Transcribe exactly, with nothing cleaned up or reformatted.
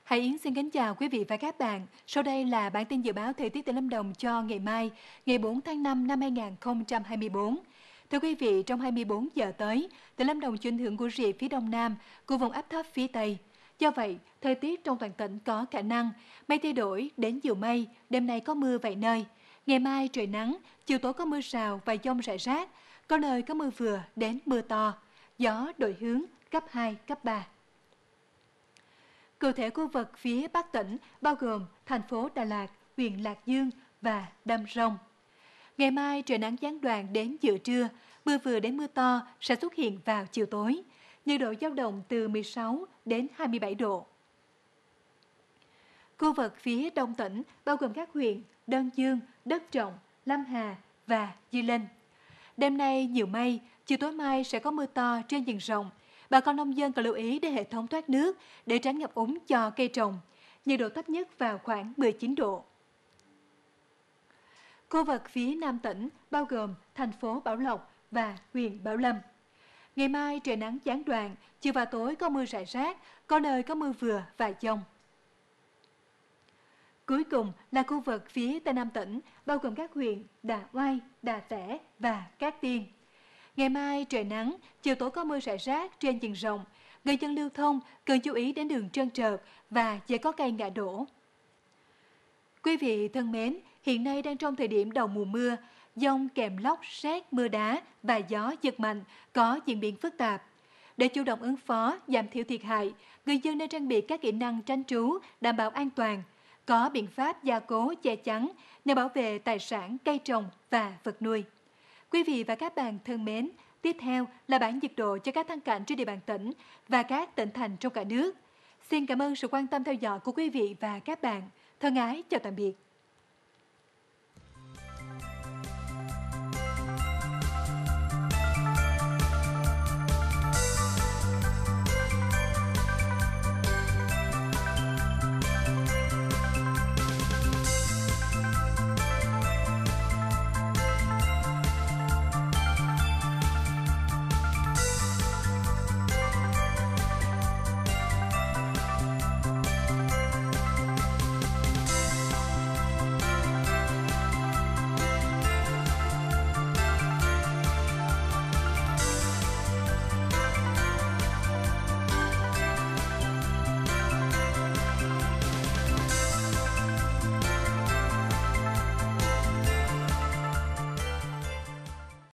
Hải Yến xin kính chào quý vị và các bạn. Sau đây là bản tin dự báo thời tiết tỉnh Lâm Đồng cho ngày mai, ngày bốn tháng năm năm hai nghìn không trăm hai mươi tư. Thưa quý vị, trong hai mươi bốn giờ tới, tỉnh Lâm Đồng chịu ảnh hưởng của rìa phía đông nam của vùng áp thấp phía tây. Do vậy, thời tiết trong toàn tỉnh có khả năng mây thay đổi đến nhiều mây, đêm nay có mưa vài nơi. Ngày mai trời nắng, chiều tối có mưa rào và dông rải rác, có nơi có mưa vừa đến mưa to, gió đổi hướng cấp hai, cấp ba. Cụ thể khu vực phía Bắc tỉnh bao gồm thành phố Đà Lạt, huyện Lạc Dương và Đam Rông. Ngày mai trời nắng gián đoạn đến giữa trưa, mưa vừa đến mưa to sẽ xuất hiện vào chiều tối. Nhiệt độ dao động từ mười sáu đến hai mươi bảy độ. Khu vực phía Đông tỉnh bao gồm các huyện Đơn Dương, Đất Trọng, Lâm Hà và Di Linh. Đêm nay nhiều mây, chiều tối mai sẽ có mưa to trên diện rộng. Bà con nông dân cần lưu ý đến hệ thống thoát nước để tránh ngập úng cho cây trồng. Nhiệt độ thấp nhất vào khoảng mười chín độ. Khu vực phía Nam tỉnh bao gồm thành phố Bảo Lộc và huyện Bảo Lâm. Ngày mai trời nắng gián đoạn, chiều và tối có mưa rải rác, có nơi có mưa vừa và dông. Cuối cùng là khu vực phía Tây Nam tỉnh bao gồm các huyện Đạ Oai, Đạ Tẻ và Cát Tiên. Ngày mai trời nắng, chiều tối có mưa rải rác trên diện rộng. Người dân lưu thông cần chú ý đến đường trơn trượt và dễ có cây ngã đổ. Quý vị thân mến, hiện nay đang trong thời điểm đầu mùa mưa, dông kèm lốc, sét, mưa đá và gió giật mạnh có diễn biến phức tạp. Để chủ động ứng phó, giảm thiểu thiệt hại, người dân nên trang bị các kỹ năng tránh trú, đảm bảo an toàn, có biện pháp gia cố che chắn nhằm bảo vệ tài sản, cây trồng và vật nuôi. Quý vị và các bạn thân mến, tiếp theo là bảng nhiệt độ cho các thắng cảnh trên địa bàn tỉnh và các tỉnh thành trong cả nước. Xin cảm ơn sự quan tâm theo dõi của quý vị và các bạn. Thân ái chào tạm biệt.